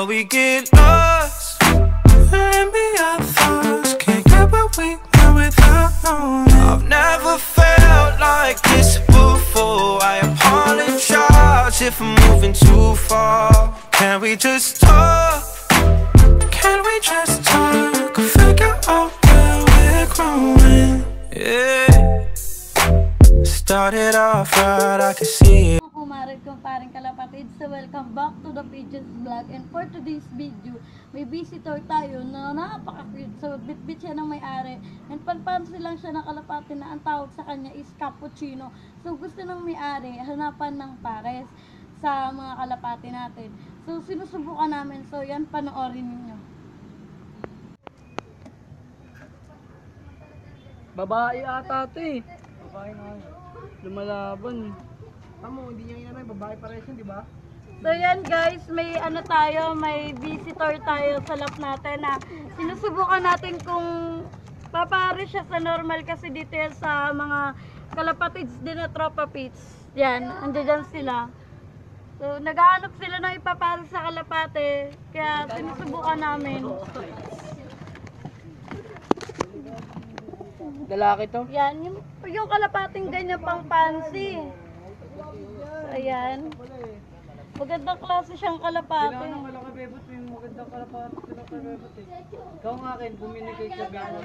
we get lost. Maybe our thoughts can't get what we want without knowing. I've never felt like this before. I apologize if I'm moving too far. Can we just talk? Can we just talk? Figure out where we're growing. Yeah. Started off right, I can see it. Kumarin kong parang kalapatid, so welcome back to the Pages Vlog. And for today's video, may visitor tayo na napaka-cute. So bit-bit siya ng may-ari. And panpansin lang siya ng kalapati na ang tawag sa kanya is cappuccino. So gusto ng may-ari hanapan ng pares sa mga kalapati natin. So sinusubukan namin. So yan, panoorin niyo. Babae ata ito eh. Babae nga. Lumalaban. Tamo, hindi niya inanay, babae pa rin yun, di ba? So yan guys, may ano tayo, may visitor tayo sa lap natin na sinusubukan natin kung papare siya sa normal kasi dito yan sa mga kalapatids din na tropa pits. Yan, andyan sila. So naghahanap sila ng ipapare sa kalapate, kaya sinusubukan namin. Lalaki to? Yan, yung kalapating ganyan pang fancy. Ayan. Magandang klase siyang kalapate. Kailangan ng kalakabebot, may magandang kalakabebot eh. Ikaw nga akin, bumili kay Kagano.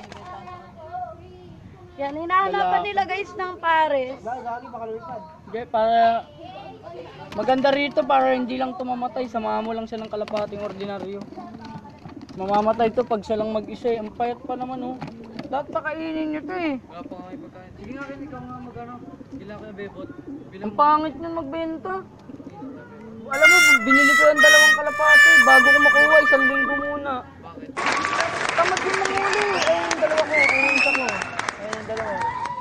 Yan, hinahanapan nila guys ng pares. Gagi, baka lumipad. Okay, para maganda rito para hindi lang tumamatay, samahan mo lang siya ng kalapating ordinaryo. Mamamatay to pag siya lang mag-isa eh. Ang payat pa naman oh. Lahat pakainin nyo to eh. Wala pa nga ipagkain. Sige nga rin, ikaw nga magano. Bilang kaya bebot. Ang pangit nyo magbenta. Alam mo, binili ko yung dalawang kalapate. Bago ko makuha, 1 linggo muna. Bakit? Tamad yung manguli. Ayun yung dalawa ko. Ayun yung isa ko. Ayun yung dalawa.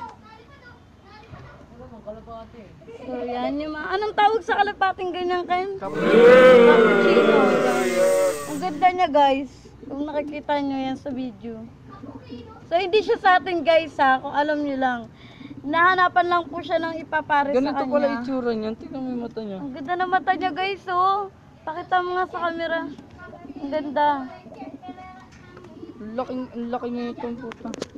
Ano bang kalapate? So yan yung mga... Anong tawag sa kalapating ganyan, Ken? Cappuccino. Ang ganda niya guys. Kung nakikita nyo yan sa video. So hindi siya sa atin guys ha, kung alam nyo lang. Nahanapan lang po siya ng ipapare sa kanya. Ganito pala itsura niyan. Tingnan mo yung mata niya. Ang ganda ng mata niya guys oh. Pakita mo nga sa camera. Ang ganda. Ang laki niya itong puta.